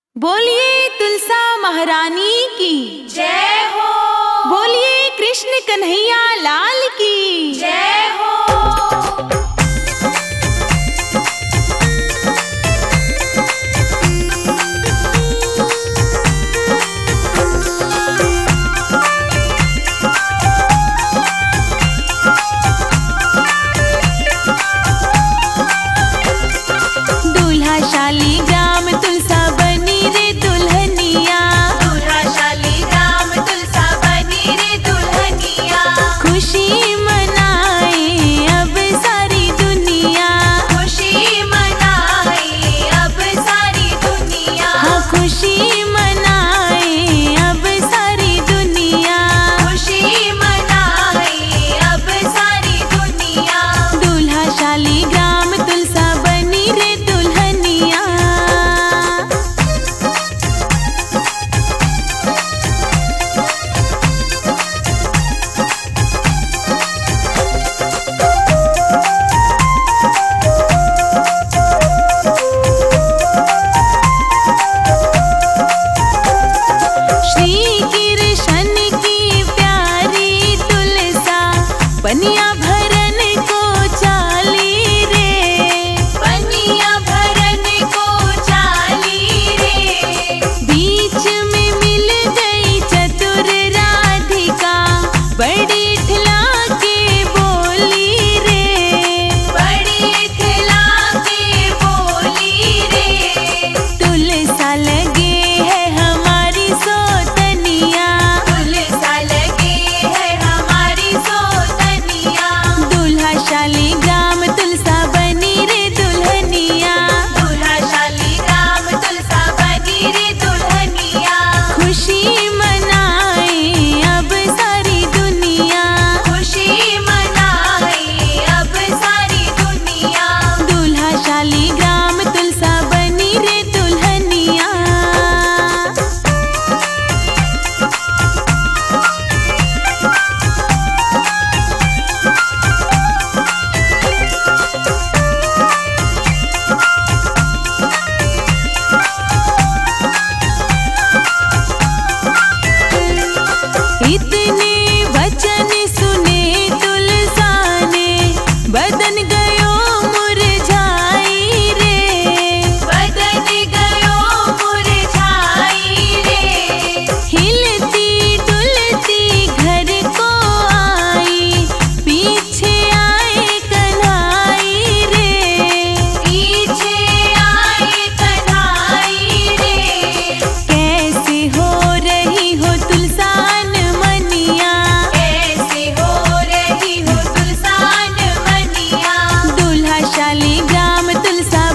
बोलिए तुलसा महारानी की जय हो। बोलिए कृष्ण कन्हैया लाल की जय हो। दूल्हा शाली ग्राम तुलसा बनी रे दुल्हनिया, दूल्हा शाली ग्राम तुलसा बनी रे दुल्हनिया। खुशी मनाए अब सारी दुनिया, खुशी मनाए अब सारी दुनिया। हाँ खुशी मनाए अब सारी दुनिया। खुशी मनाए अब सारी दुनिया। दूल्हा शाली ग्राम तुलसा बनी रे दुल्हनिया। श्री कृष्ण की प्यारी तुलसा बनिया भरन को चाली रे, बनिया भरन को चाली रे। बीच में मिल गई चतुर राधिका, बड़ी ठिला के बोली रे, बड़ी खिला के बोली रे। तुलसा लगे है हमारी सोतनिया, तुलसा लगे है हमारी सोतनिया। दूल्हा शाली ग्राम तुलसा बनी रे दुल्हनिया। दूल्हा शाली ग्राम तुलसा बनी रे दुल्हनिया। खुशी मनाए अब सारी दुनिया, खुशी मनाए अब सारी दुनिया। दूल्हा शाली ग्राम तुलसा बनी रे दुल्हनिया। इतने वचन सुने तुलसा ने, बदन गयो मुरझाई रे, बदन गयो मुरझाई रे। हिलती डुलती घर को आई, पीछे आए कन्हाई रे, पीछे आए कन्हाई रे। कैसे हो रही हो तुलसान मनिया, कैसे हो रही हो तुलसान मनिया। दूल्हा शाली ग्राम तुलसा